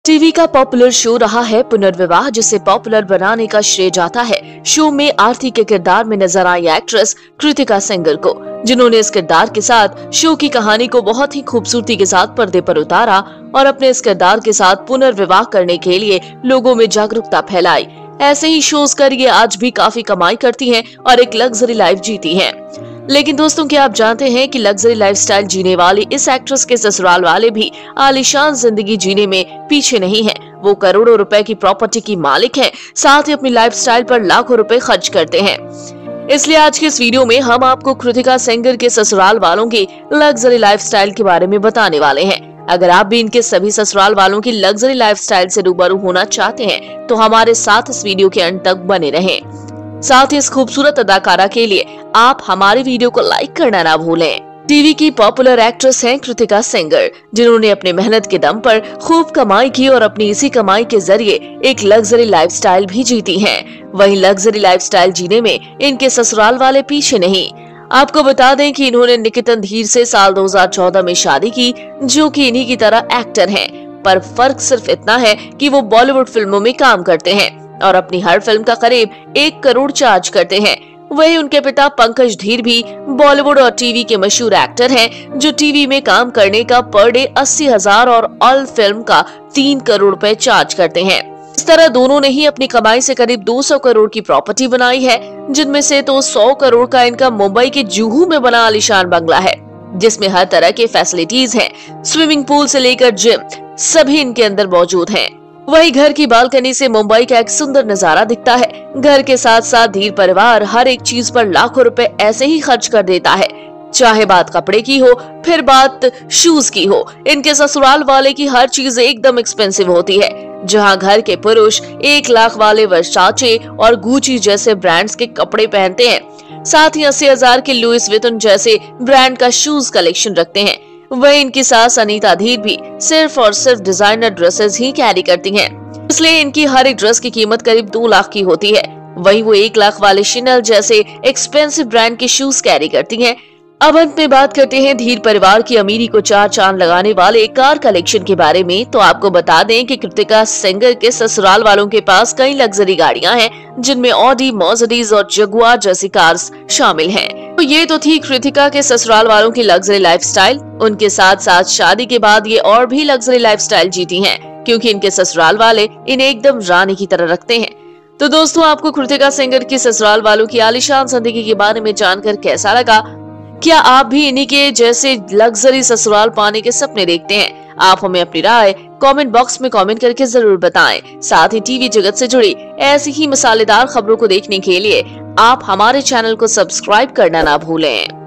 TV का popular show रहा है पुनर्विवाह, जिसे पॉपुलर बनाने का श्रेय जाता है शो में आरती के किरदार में नजर आई एक्ट्रेस कृतिका सेंगर को, जिन्होंने इस किरदार के साथ शो की कहानी को बहुत ही खूबसूरती के साथ पर्दे पर उतारा और अपने इस किरदार के साथ पुनर्विवाह करने के लिए लोगों में जागरूकता फैलाई। ऐसे ही शोज कर ये आज भी काफी कमाई करती हैं और एक लग्जरी लाइफ जीती हैं। लेकिन दोस्तों, क्या आप जानते हैं कि लग्जरी लाइफस्टाइल जीने वाली इस एक्ट्रेस के ससुराल वाले भी आलीशान जिंदगी जीने में पीछे नहीं हैं। वो करोड़ों रुपए की प्रॉपर्टी की मालिक हैं, साथ ही अपनी लाइफस्टाइल पर लाखों रुपए खर्च करते हैं। इसलिए आज के इस वीडियो में हम आपको कृतिका सेंगर के ससुराल वालों की लग्जरी लाइफस्टाइल के बारे में बताने वाले हैं। अगर आप भी इनके सभी ससुराल वालों की लग्जरी लाइफस्टाइल से रूबरू होना चाहते हैं तो हमारे साथ इस वीडियो के अंत तक बने रहें। साथ ही इस खूबसूरत अदाकारा के लिए आप हमारे वीडियो को लाइक करना ना भूलें। टीवी की पॉपुलर एक्ट्रेस हैं कृतिका सेंगर, जिन्होंने अपने मेहनत के दम पर खूब कमाई की और अपनी इसी कमाई के जरिए एक लग्जरी लाइफस्टाइल भी जीती हैं। वहीं लग्जरी लाइफस्टाइल जीने में इनके ससुराल वाले पीछे नहीं। आपको बता दें कि इन्होंने निकितन धीर से साल 2014 में शादी की, जो कि इन्हीं की तरह एक्टर हैं, पर फर्क सिर्फ इतना है कि वो बॉलीवुड फिल्मों में काम करते हैं और अपनी हर फिल्म का करीब 1 करोड़ चार्ज करते हैं। वही उनके पिता पंकज धीर भी बॉलीवुड और टीवी के मशहूर एक्टर हैं, जो टीवी में काम करने का पर डे 80,000 और ऑल फिल्म का 3 करोड़ रुपए चार्ज करते हैं। इस तरह दोनों ने ही अपनी कमाई से करीब 200 करोड़ की प्रॉपर्टी बनाई है, जिनमें से तो 100 करोड़ का इनका मुंबई के जुहू में बना आलीशान बंगला है, जिसमें हर तरह के फैसिलिटीज हैं। स्विमिंग पूल से लेकर जिम सभी इनके अंदर मौजूद हैं। वही घर की बालकनी से मुंबई का एक सुंदर नजारा दिखता है। घर के साथ साथ धीर परिवार हर एक चीज पर लाखों रुपए ऐसे ही खर्च कर देता है, चाहे बात कपड़े की हो फिर बात शूज की हो। इनके ससुराल वाले की हर चीज एकदम एक्सपेंसिव होती है। जहां घर के पुरुष 1 लाख वाले वर्साचे और गुची जैसे ब्रांड्स के कपड़े पहनते हैं, साथ ही 80,000 के लुइस विटन जैसे ब्रांड का शूज कलेक्शन रखते हैं। वही इनकी सास अनीता धीर भी सिर्फ और सिर्फ डिजाइनर ड्रेसेस ही कैरी करती हैं, इसलिए इनकी हर एक ड्रेस की कीमत करीब 2 लाख की होती है। वही वो 1 लाख वाले शिनल जैसे एक्सपेंसिव ब्रांड के शूज कैरी करती हैं। अब अंत में बात करते हैं धीर परिवार की अमीरी को 4 चांद लगाने वाले कार कलेक्शन के बारे में। तो आपको बता दें कि कृतिका सेंगर के ससुराल वालों के पास कई लग्जरी गाड़ियां हैं, जिनमें ऑडी, मर्सिडीज और जगुआर जैसी कार्स शामिल हैं। तो ये तो थी कृतिका के ससुराल वालों की लग्जरी लाइफस्टाइल। उनके साथ साथ शादी के बाद ये और भी लग्जरी लाइफस्टाइल जीती हैं, क्योंकि इनके ससुराल वाले इन्हें एकदम रानी की तरह रखते हैं। तो दोस्तों, आपको कृतिका सेंगर की ससुराल वालों की आलीशान जिंदगी के बारे में जानकर कैसा लगा? क्या आप भी इन्हीं के जैसे लग्जरी ससुराल पाने के सपने देखते हैं? आप हमें अपनी राय कमेंट बॉक्स में कमेंट करके जरूर बताएं। साथ ही टीवी जगत से जुड़ी ऐसी ही मसालेदार खबरों को देखने के लिए आप हमारे चैनल को सब्सक्राइब करना ना भूलें।